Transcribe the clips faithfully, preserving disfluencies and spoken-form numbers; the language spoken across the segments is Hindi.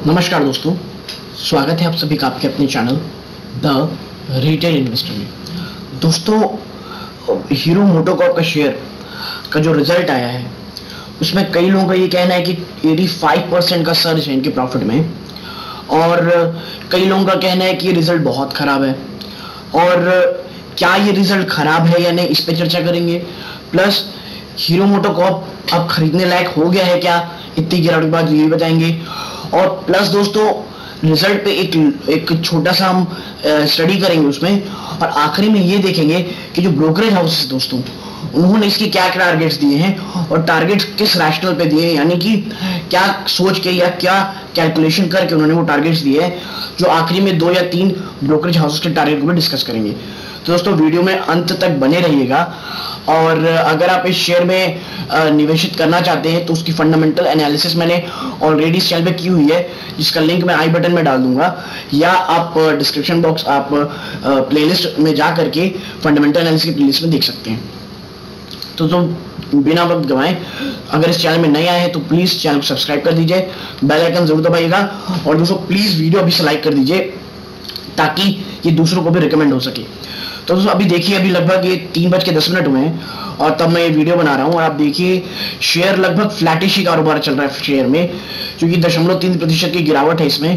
नमस्कार दोस्तों, स्वागत है आप सभी का आपके अपने चैनल द रिटेल इन्वेस्टर में। दोस्तों, हीरो मोटोकॉर्प का शेयर का जो रिजल्ट आया है उसमें कई लोगों का ये कहना है कि पचासी परसेंट का सर्ज है इनके प्रॉफिट में, और कई लोगों का कहना है कि ये रिजल्ट बहुत खराब है। और क्या ये रिजल्ट खराब है या नहीं, इस पे चर्चा करेंगे। प्लस हीरो मोटोकॉर्प अब खरीदने लायक हो गया है क्या, इतनी गिरावट के बाद ये भी बताएंगे। और प्लस दोस्तों, रिजल्ट पे एक एक छोटा सा हम स्टडी करेंगे उसमें, और आखिरी में ये देखेंगे कि जो ब्रोकरेज हाउसेस दोस्तों उन्होंने इसके क्या क्या टारगेट्स दिए हैं और टारगेट्स किस रैशनल पे दिए हैं, यानी कि क्या सोच के या क्या कैलकुलेशन करके उन्होंने वो टारगेट्स दिए हैं। जो आखिरी में दो या तीन ब्रोकरेज हाउसेस के टारगेट को भी डिस्कस करेंगे। तो दोस्तों, वीडियो में अंत तक बने रहिएगा। और अगर आप इस शेयर में निवेशित करना चाहते हैं तो उसकी फंडामेंटल एनालिसिस मैंने ऑलरेडी इस चैनल पे की हुई है, जिसका लिंक मैं आई बटन में डाल दूंगा, या आप डिस्क्रिप्शन बॉक्स आप प्लेलिस्ट में जा करके फंडामेंटल एनालिसिस की प्लेलिस्ट में देख सकते हैं। तो तो बिना वक्त गवाएं, अगर इस चैनल में नए आए हैं तो प्लीज चैनल को सब्सक्राइब कर दीजिए, बेल आइकन जरूर दबाइएगा, और दोस्तों प्लीज वीडियो अभी से लाइक कर दीजिए ताकि ये दूसरों को भी रिकमेंड हो सके। तो दोस्तों अभी देखिए, अभी लगभग ये तीन बज के दस मिनट हुए हैं और तब मैं ये वीडियो बना रहा हूँ, और आप देखिए शेयर लगभग फ्लैटिश ही कारोबार चल रहा है शेयर में, क्योंकि दशमलव तीन प्रतिशत की गिरावट है इसमें।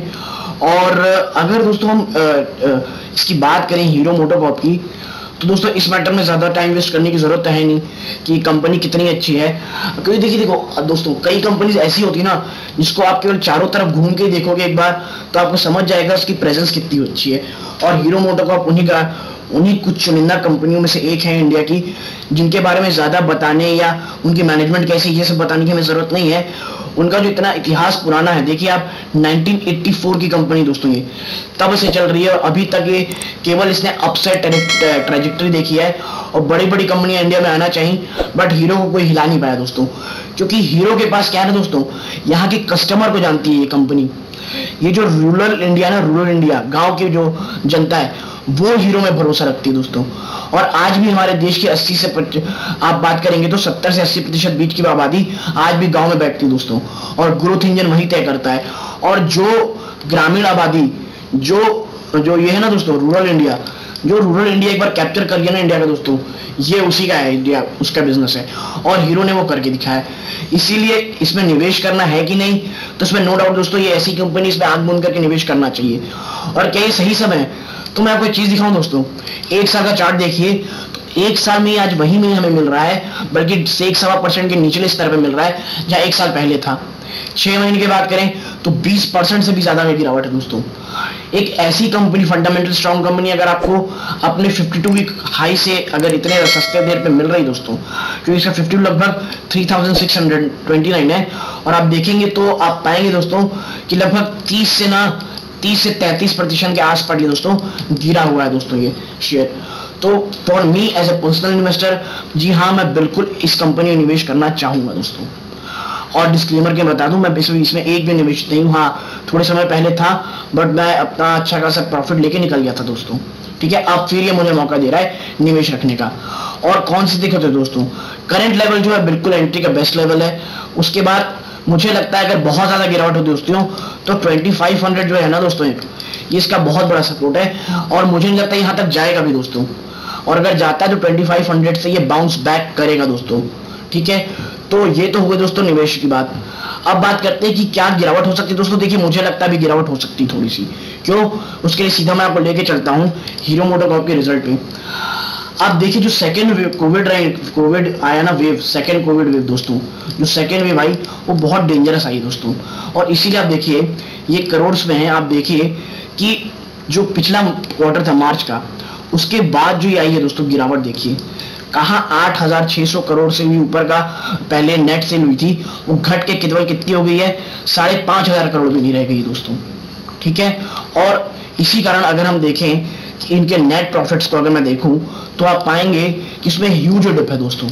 और अगर दोस्तों हम आ, आ, इसकी बात करें हीरो मोटोकॉर्प की, तो दोस्तों इस मैटर में ज़्यादा टाइम वेस्ट करने की ज़रूरत है नहीं कि कंपनी कितनी अच्छी है। क्योंकि देखिए देखो दोस्तों, कई कंपनीज ऐसी होती है ना जिसको आप केवल चारों तरफ घूम के देखोगे एक बार तो आपको समझ जाएगा उसकी प्रेजेंस कितनी अच्छी है। और हीरो मोटोकॉर्प उन्हीं का उन्हीं कुछ चुनिंदा कंपनियों में से एक है इंडिया की, जिनके बारे में ज़्यादा बताने या उनकी मैनेजमेंट कैसी ये सब बताने की हमें ज़रूरत नहीं है। उनका जो इतना इतिहास पुराना है, देखिए आप उन्नीस सौ चौरासी की कंपनी दोस्तों, ये तब से चल रही है और अभी तक ये केवल इसने अपसाइड ट्रैजेक्टरी देखी है। और बड़ी बड़ी कंपनियां इंडिया में आना चाहिए, बट हीरो को कोई हिला नहीं पाया दोस्तों, क्योंकि हीरो के पास क्या है ना दोस्तों, यहाँ के कस्टमर को जानती है ये कंपनी। ये जो रूरल इंडिया ना, रूरल इंडिया गाँव की जो जनता है वो हीरो में भरोसा रखती है दोस्तों। और आज भी हमारे देश की अस्सी से आप बात करेंगे तो सत्तर से अस्सी प्रतिशत बीच की आबादी आज भी गांव में बैठती है दोस्तों, और ग्रोथ इंजन वही तय करता है। और जो ग्रामीण आबादी जो जो ये है ना दोस्तों, रूरल इंडिया, जो रूरल इंडिया एक बार कैप्चर कर लिया ना इंडिया का दोस्तों, ये उसी का है, इंडिया उसका बिजनेस है, और हीरो ने वो करके दिखाया है। इसीलिए इसमें निवेश करना है कि नहीं, तो इसमें नो डाउट दोस्तों ये ऐसी कंपनी इसमें आंख बंद करके निवेश करना चाहिए। और क्या ये सही समय है? तो मैं आपको एक चीज दिखाऊं दोस्तों, एक साल का चार्ट देखिए, तो एक साल में आज वही में हमें मिल रहा है, बल्कि से एक सवा परसेंट के निचले स्तर पे मिल रहा है जहां एक साल पहले था। छह महीने की बात करें तो बीस परसेंट से भी ज्यादा में गिरावट है दोस्तों। एक ऐसी कंपनी, फंडामेंटल स्ट्रॉन्ग कंपनी, अगर आपको अपने बावन वीक हाई से अगर इतने सस्ते देर पे मिल रही दोस्तों, क्योंकि इसका बावन लगभग तीन हज़ार छह सौ उनतीस है, और आप देखेंगे तो आप पाएंगे दोस्तों कि लगभग तीस से ना तीस से तैंतीस प्रतिशत के आसपास ये दोस्तों गिरा हुआ है दोस्तों ये शेयर। तो for me as a personal investor, जी हाँ, मैं बिल्कुल इस कंपनी में निवेश करना चाहूंगा दोस्तों। और डिस्क्लेमर के बता दूं, मैं इसमें एक भी निवेश नहीं हूँ। हाँ, थोड़े समय पहले था, बट मैं अपना अच्छा खासा प्रॉफिट लेके निकल गया था दोस्तों। ठीक है, अब फिर ये मुझे मौका दे रहा है निवेश रखने का। और कौन सी दिक्कत है दोस्तों, करंट लेवल जो है बिल्कुल एंट्री का बेस्ट लेवल है। उसके बाद मुझे लगता है अगर बहुत ज्यादा गिरावट होती है दोस्तों तो पच्चीस सौ जो है ना दोस्तों, ये इसका बहुत बड़ा सपोर्ट है, और मुझे नहीं लगता यहाँ तक जाएगा भी दोस्तों। और अगर जाता है तो पच्चीस सौ से ये बाउंस बैक करेगा दोस्तों। ठीक है, तो ये तो हुए दोस्तों निवेश की बात। अब बात करते हैं कि क्या गिरावट हो सकती है दोस्तों। देखिए, मुझे लगता है भी गिरावट हो सकती है थोड़ी सी। क्यों? उसके लिए सीधा मैं आपको लेके चलता हूँ हीरो मोटोकॉर्प के रिजल्ट पे। आप देखिए, जो सेकेंड वेव कोविड कोविड आया ना वेव, सेकेंड कोविड वेव दोस्तों, जो सेकेंड वेव आई वो बहुत डेंजरस आई दोस्तों। और इसीलिए आप देखिए ये करोड़्स में है। आप देखिए कि जो पिछला क्वार्टर था मार्च का, उसके बाद जो ये आई है दोस्तों गिरावट, देखिए कहाँ आठ हजार छह सौ करोड़ से भी ऊपर का पहले नेट सेल हुई थी, वो घट के केवल कितनी हो गई है, साढ़े पांच हजार करोड़ भी नहीं रह गई दोस्तों। ठीक है, और इसी कारण अगर हम देखें कि इनके नेट प्रॉफिट्स को अगर मैं देखूं तो आप पाएंगे कि इसमें ह्यूज डिप है दोस्तों।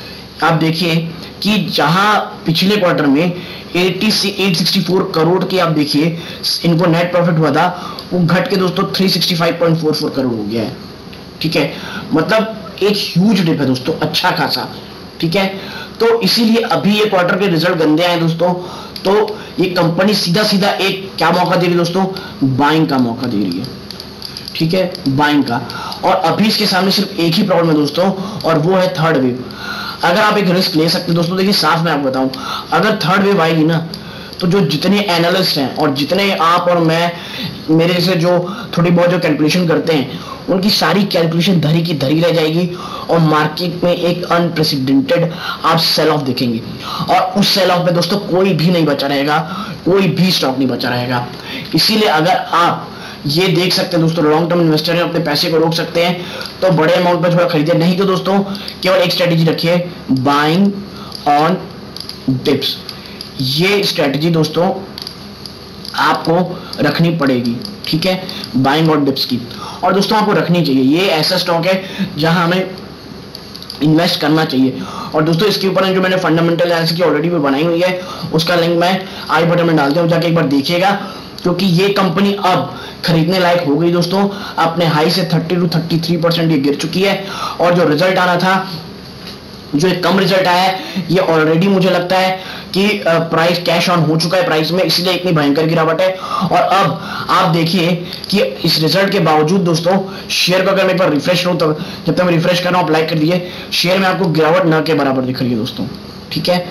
आप देखिए कि जहां पिछले क्वार्टर में अस्सी से आठ सौ चौंसठ करोड़ के आप देखिए इनको नेट प्रॉफिट हुआ था, वो घट के दोस्तों तीन सौ पैंसठ पॉइंट चार चार करोड़ हो गया है। ठीक है, मतलब एक ह्यूज डिप है दोस्तों, अच्छा खासा। ठीक है, तो इसीलिए अभी ये क्वार्टर के रिजल्ट गंदे आए दोस्तों, तो ये कंपनी सीधा सीधा एक क्या मौका दे रही है दोस्तों, बाइंग का मौका दे रही है, ठीक है, बाइंग का। और अभी इसके सामने सिर्फ एक ही प्रॉब्लम है दोस्तों, और वो है थर्ड वेव। अगर आप एक रिस्क ले सकते हैं दोस्तों, देखिए साफ मैं आपको बताऊं, अगर थर्ड वेव आएगी ना, तो जो जितने एनालिस्ट हैं और जितने आप और मैं, मेरे से जो थोड़ी बहुत जो कैलकुलेशन करते हैं, उनकी सारी कैलकुलेशन धरी की धरी रह जाएगी और मार्केट में एक अनप्रेसिडेंटेड आप सेल ऑफ देखेंगे। और उस सेल ऑफ में दोस्तों कोई भी नहीं बचा रहेगा, कोई भी स्टॉक नहीं बचा रहेगा। इसीलिए अगर आप ये देख सकते हैं दोस्तों, लॉन्ग टर्म इन्वेस्टर हैं, अपने पैसे को रोक सकते हैं, तो बड़े अमाउंट पर थोड़ा खरीदे, नहीं तो दोस्तों केवल एक स्ट्रेटेजी रखिए, बाइंग ऑन डिप्स। ये स्ट्रेटेजी दोस्तों आपको रखनी पड़ेगी, ठीक है, बाइंग ऑन डिप्स की। और दोस्तों आपको रखनी चाहिए, ये ऐसा स्टॉक है जहां हमें इन्वेस्ट करना चाहिए। और दोस्तों इसके ऊपर जो मैंने फंडामेंटल एनालिसिस की ऑलरेडी भी बनाई हुई है, उसका लिंक मैं आई बटन में डालता हूँ, जाके एक बार देखिएगा, क्योंकि ये कंपनी अब खरीदने लायक हो गई दोस्तों। अपने हाई से तीस टू तैंतीस परसेंट ये गिर चुकी है, और जो रिजल्ट आना था, जो एक कम रिजल्ट आया है, ये ऑलरेडी मुझे लगता है कि प्राइस कैश ऑन हो चुका है प्राइस में, इसलिए इतनी भयंकर गिरावट है। और अब आप देखिए कि इस रिजल्ट के बावजूद दोस्तों शेयर को अगर मैं एक बार रिफ्रेश करूं, तो जब तक मैं रिफ्रेश कर रहा हूं, लाइक कर दीजिए, शेयर में आपको गिरावट न के बराबर दिख रही है दोस्तों, ठीक है।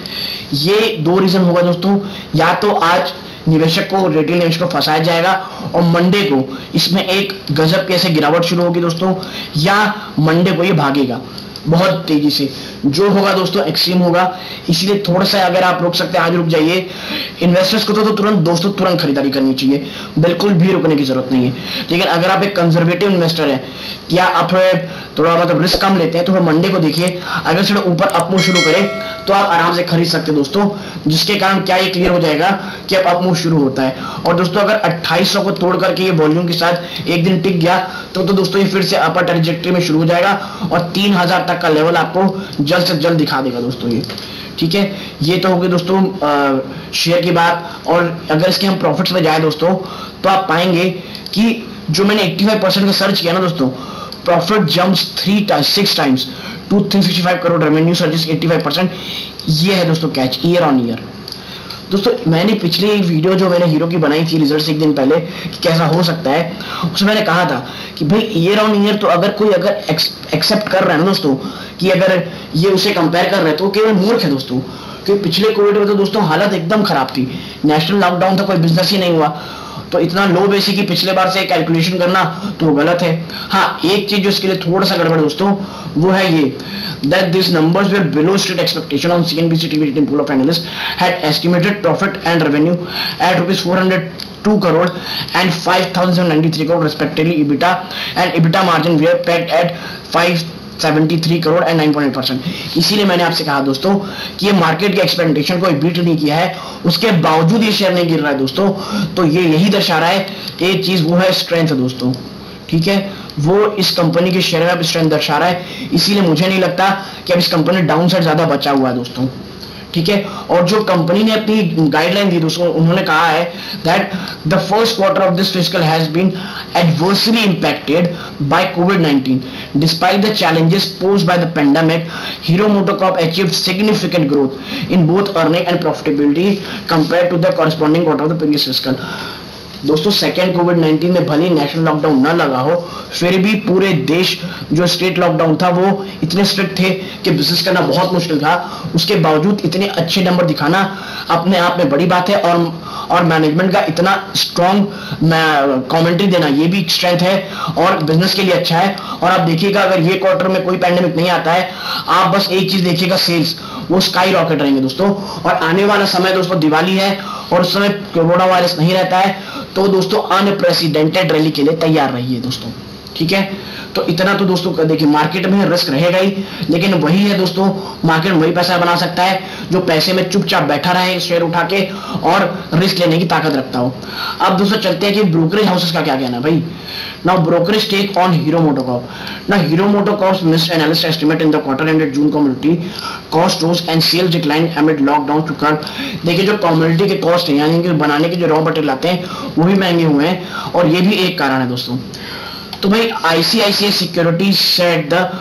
ये दो रीजन होगा दोस्तों, या तो आज निवेशक को, रिटेल निवेशक को फंसाया जाएगा और मंडे को इसमें एक गजब कैसे गिरावट शुरू होगी दोस्तों, या मंडे को ये भागेगा बहुत तेजी से। जो होगा दोस्तों एक्सट्रीम होगा, इसलिए थोड़ा सा अगर आप रुक सकते हैं आज रुक जाइए। इन्वेस्टर्स को तो, तो तुरंत दोस्तों तुरंत खरीदारी करनी चाहिए, बिल्कुल भी रुकने की जरूरत नहीं है। लेकिन अगर आप एक कंजर्वेटिव इन्वेस्टर है, या आप थोड़ा मतलब रिस्क कम लेते हैं, तो मंडे को देखिए, अगर थोड़ा ऊपर अपमूव शुरू करे तो आप आराम से खरीद सकते हैं दोस्तों, जिसके कारण क्या ये क्लियर हो जाएगा कि अब अपमूव शुरू होता है। और दोस्तों अगर अट्ठाईस सौ को तोड़ करके ये वॉल्यूम के साथ एक दिन टिक गया, तो तो दोस्तों ये फिर से अपर ट्रैजेक्टरी में शुरू हो जाएगा और तीन हजार तक का लेवल आपको जल्द से जल्द दिखा देगा दोस्तों ये, ठीक है। ये तो होगी दोस्तों आ, शेयर की बात। और अगर इसके हम प्रॉफिट्स में जाए दोस्तों, तो आप पाएंगे कि जो मैंने पचासी परसेंट का सर्च किया ना दोस्तों, profit jumps three six times to तीन सौ पैंसठ करोड़, रेवेन्यू सर्जेस पचासी परसेंट। ये है दोस्तों कैच ईयर ऑन ईयर। दोस्तों मैंने पिछली वीडियो जो मैंने हीरो की बनाई थी रिजल्ट से एक दिन पहले कि कैसा हो सकता है, उसमें मैंने कहा था कि भाई ईयर ऑन ईयर तो अगर कोई अगर एक्सेप्ट कर रहा है ना दोस्तों, कि अगर ये उसे कंपेयर कर रहे हैं, तो केवल मूर्ख है दोस्तों। क्योंकि पिछले कोविड में तो दोस्तों हालत एकदम खराब थी, नेशनल लॉकडाउन था, कोई बिजनेस ही नहीं हुआ, तो इतना लो बेसिक की पिछले बार से कैलकुलेशन करना तो गलत है। हाँ, एक चीज जो इसके लिए थोड़ा सा गड़बड़ दोस्तों, वो है ये that these numbers were below street expectation on C N B C T V rating pool of analysts had estimated profit and revenue at rupees four hundred two crore and five thousand ninety-three crore respectively. EBITDA and EBITDA margin were pegged at five seventy three crore and nine point eight percent. इसीलिए मैंने आपसे कहा दोस्तों कि ये मार्केट के एक्सपेक्टेशन को बीट नहीं किया है, उसके बावजूद ये शेयर नहीं गिर रहा है दोस्तों। तो ये यही दर्शा रहा है, एक चीज वो है स्ट्रेंथ है दोस्तों, ठीक है, वो इस कंपनी के शेयर में अब स्ट्रेंथ दर्शा रहा है। इसीलिए मुझे नहीं लगता कि अब इस कंपनी डाउन साइड ज्यादा बचा हुआ है दोस्तों, ठीक है। और जो कंपनी ने अपनी गाइडलाइन दी दोस्तों, उन्होंने कहा है that the first quarter of this fiscal has been adversely impacted by COVID nineteen. Despite the challenges posed by the pandemic, Hero MotoCorp achieved significant growth in both earning and profitability compared to the corresponding quarter of the previous fiscal. दोस्तों सेकेंड कोविड नाइनटीन में भले नेशनल लॉकडाउन ना लगा हो, फिर भी पूरे देश जो स्टेट लॉकडाउन था वो इतने स्ट्रिक्ट थे कि बिजनेस करना बहुत मुश्किल था। उसके बावजूद इतने अच्छे नंबर दिखाना अपने आप में बड़ी बात है, और और मैनेजमेंट का इतना स्ट्रॉन्ग कमेंट्री देना ये भी स्ट्रेंथ है और बिजनेस के लिए अच्छा है। और आप देखिएगा अगर ये क्वार्टर में कोई पैंडेमिक नहीं आता है, आप बस एक चीज देखिएगा, सेल्स वो स्काई रॉकेट रहेंगे दोस्तों। और आने वाला समय दोस्तों दिवाली है और उस समय कोरोना वायरस नहीं रहता है, तो दोस्तों अनप्रेसिडेंटेड रैली के लिए तैयार रहिए दोस्तों, ठीक है। तो इतना तो दोस्तों देखिए मार्केट में रिस्क रहेगा ही, लेकिन वही है दोस्तों, मार्केट में वही पैसा बना सकता है जो पैसे में चुपचाप बैठा रहे शेयर उठा के और रिस्क लेने की ताकत रखता हो। अब दोस्तों चलते हैं कि ब्रोकरेज हाउसेस का क्या कहना है भाई। Now brokerage take on Hero MotoCorp. Now Hero MotoCorp's missed analyst estimate in the quarter ended June commodity cost rose and sales declined amid lockdown to curb। देखिए जो कम्युनिटी के कॉस्ट है यानी कि बनाने के जो रॉ मटेरियल आते हैं वो भी महंगे हुए हैं, और ये भी एक कारण है दोस्तों। तो भाई ICICI securities said the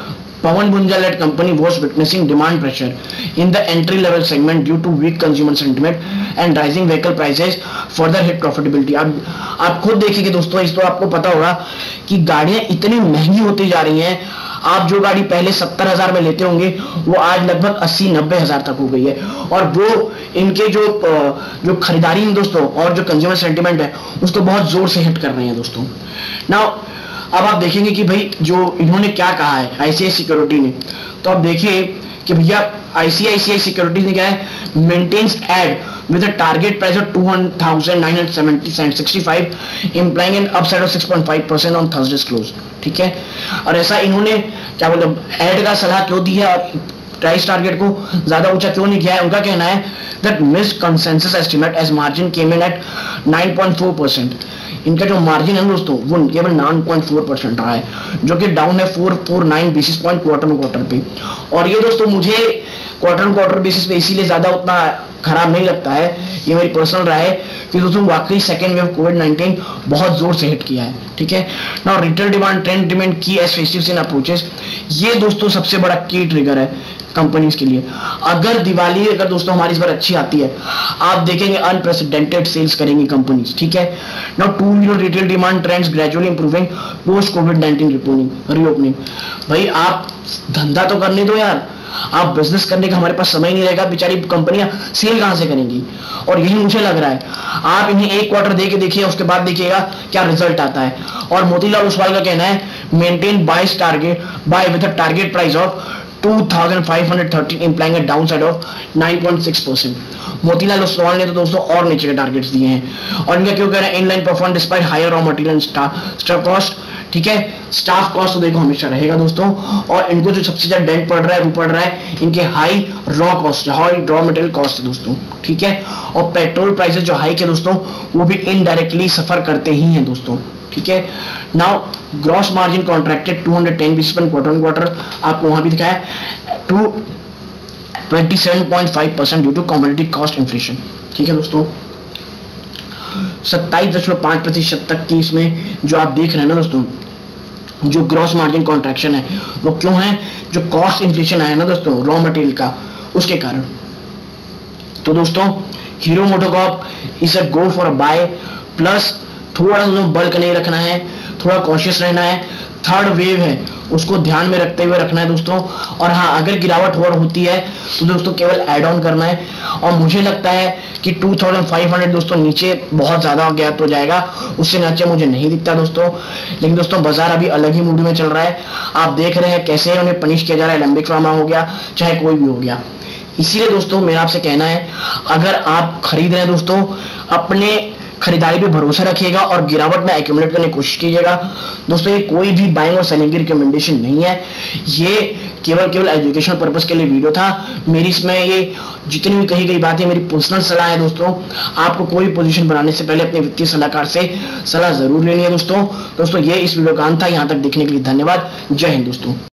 Pawan Bunjal-led company was witnessing demand pressure in the entry-level segment due to weak consumer sentiment and rising vehicle prices further hit profitability. आप आप खुद देखिए दोस्तों, इस तो आपको पता होगा कि गाड़ियां इतनी महंगी होती जा रही हैं। आप जो गाड़ी पहले सत्तर हजार में लेते होंगे वो आज लगभग अस्सी नब्बे हजार तक हो गई है, और वो इनके जो जो खरीदारी है दोस्तों और जो कंज्यूमर सेंटिमेंट है उसको बहुत जोर से हिट कर रहे हैं दोस्तों। नाउ अब आप देखेंगे कि भाई जो इन्होंने क्या कहा है आईसीआईसीआई सिक्योरिटी ने, तो आप देखिए कि भैया आईसीआईसीआई सिक्योरिटीज ने क्या है, maintains add with a target price of two thousand nine hundred sixty-five, implying an upside of six point five percent on Thursday's close। ठीक है, और ऐसा इन्होंने क्या बोलते ऐड का सलाह क्यों दी है और प्राइस टारगेट को ज्यादा ऊंचा क्यों नहीं किया है? उनका कहना है that missed consensus estimate as margin came in at nine point four percent। इनका जो मार्जिन है दोस्तों वो केवल नौ पॉइंट चार परसेंट रहा है, जो कि डाउन है चार सौ उनचास basis point quarter on quarter पे। और ये दोस्तों मुझे क्वार्टर ऑन क्वार्टर बेसिस पे इसीलिए ज्यादा उतना खराब नहीं लगता है, ये मेरी पर्सनल राय है कि दोस्तों वाकई सेकेंड वेव कोविड नाइनटीन बहुत जोर से हिट किया है। ठीक है, now retail demand trend remain key as festive season approaches. ये दोस्तों सबसे बड़ा की ट्रिगर है कंपनीज के लिए। अगर दिवाली अगर दोस्तों हमारी इस बार अच्छी आती है, आप देखेंगे अनप्रेसिडेंटेड सेल्स करेंगी कंपनीज। ठीक है, now two wheeler retail demand trends gradually improving post Covid nineteen reopening. भाई आप धंधा तो करने दो यार, आप बिजनेस करने का हमारे पास समय नहीं रहेगा, बेचारी कंपनियां सेल कहां से करेंगी? और यही मुझे लग रहा है, आप इन्हें एक क्वार्टर दे के देखिए, उसके बाद देखिएगा क्या रिजल्ट आता है। और मोतीलाल ओसवाल का कहना है मेंटेन बाइस target buy with a target price of two thousand five hundred thirty, implying a downside of nine point six percent. Motilal Oswal ने तो दोस्तों और नीचे के टारगेट्स दिए हैं। और इनका क्यों कह रहे हैं in line perform despite higher raw material stock cost. ठीक है, स्टाफ कॉस्ट तो देखो हमेशा रहेगा दोस्तों, और इनको जो सबसे ज्यादा डेंट पड़ रहा है वो पड़ रहा है इनके high raw cost, high raw material cost है दोस्तों। ठीक है, और पेट्रोल प्राइसेस जो हाइक है दोस्तों वो भी इनडायरेक्टली सफर करते ही हैं दोस्तों। ठीक है, now gross margin contracted two hundred ten basis point quarter on quarter, आपको वहां भी दिखाया है to twenty seven point five percent due to commodity cost inflation. ठीक है दोस्तों, सत्ताईस दशमलव पांच प्रतिशत तक की इसमें जो आप देख रहे हैं ना दोस्तों, जो ग्रॉस मार्जिन कॉन्ट्रैक्शन है वो क्यों है? जो कॉस्ट इन्फ्लेशन आया ना दोस्तों रॉ मटेरियल का, उसके कारण। तो दोस्तों Hero MotoCorp is a go for a buy, plus थोड़ा सा बल्क नहीं रखना है, थोड़ा कॉशियस रहना है। थर्ड वेव है उसको ध्यान में रखते हुए रखना है दोस्तों। और हाँ, अगर गिरावट और होती है तो दोस्तों केवल एड ऑन करना है। और मुझे लगता है कि टू थाउजेंड फाइव हंड्रेड दोस्तों नीचे बहुत ज्यादा गैप हो जाएगा, उससे नीचे मुझे नहीं दिखता दोस्तों। लेकिन दोस्तों बाजार अभी अलग ही मूड में चल रहा है, आप देख रहे हैं कैसे उन्हें पनिश किया जा रहा है, एलेंबिक फार्मा हो गया चाहे कोई भी हो गया। इसीलिए दोस्तों मेरा आपसे कहना है, अगर आप खरीद रहे हैं दोस्तों अपने खरीदारी पे भरोसा रखिएगा और गिरावट में एक्यूमुलेट करने की कोशिश कीजिएगा दोस्तों। ये कोई भी बाइंग और सेलिंग की रिकमेंडेशन नहीं है, ये केवल केवल एजुकेशनल पर्पस के लिए वीडियो था। मेरी इसमें ये जितनी भी कही गई बातें मेरी पर्सनल सलाह है दोस्तों। आपको कोई पोजीशन बनाने से पहले अपने वित्तीय सलाहकार से सलाह जरूर लेनी है दोस्तों। दोस्तों ये इस वीडियो का अंत था, यहाँ तक देखने के लिए धन्यवाद। जय हिंद दोस्तों।